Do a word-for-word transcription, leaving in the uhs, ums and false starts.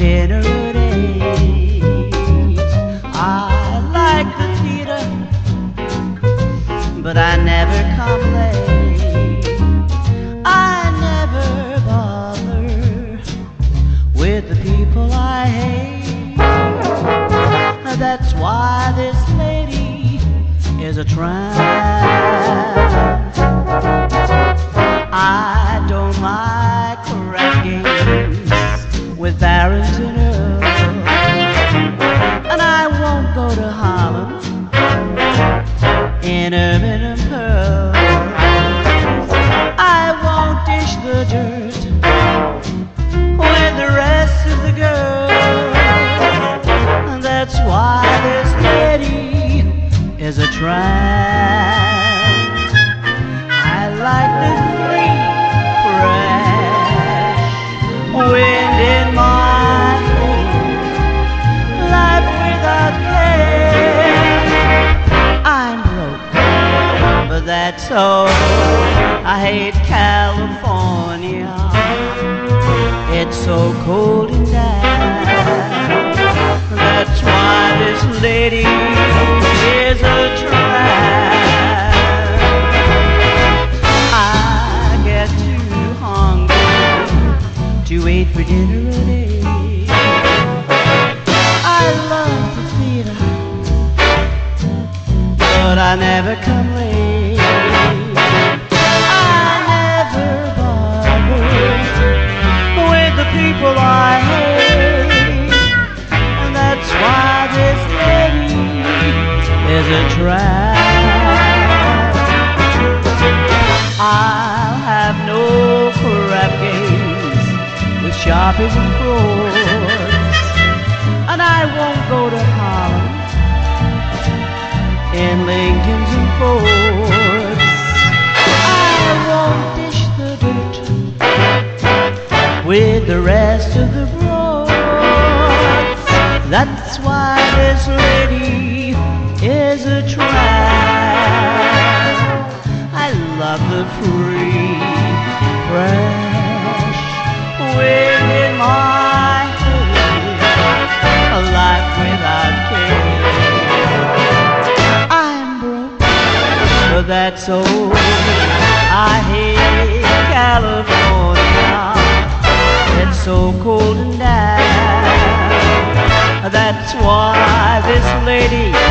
dinner a day. I like the theater, but I never come late. I never bother with the people I hate. That's why this lady is a tramp. I don't like crap games with barons and earls, and I won't go to Harlem in ermine and pearls. I won't dish the dirt with the rest of the girls. And that's why this lady is a tramp. I like the free, fresh wind in my hair, life without care. I'm broke, but that's all. I hate California, it's so cold and damp. That's why this lady is a tramp. I get too hungry to wait for dinner a day. I love the theater, but I never come late. I never bother with the people I hate. And that's why this lady is a tramp. I'll have no crap games with sharpies and frauds, and I won't go to Harlem in Lincolns and Fords. I won't dish the dirt with the rest of the broads. That's why this lady is a tramp. I love the free, fresh wind in my hair, a life without care. I'm broke, but that's all. I hate California, it's so cold and damp. That's why this lady